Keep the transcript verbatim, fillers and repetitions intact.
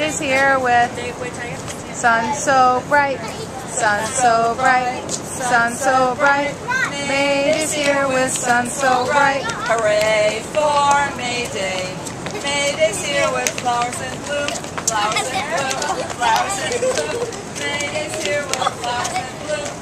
is here with sun so bright, sun so bright, sun so bright. May is here with sun so bright. Hooray for May Day. May is here with flowers in bloom, flowers in bloom, flowers in bloom. May is here with flowers in bloom.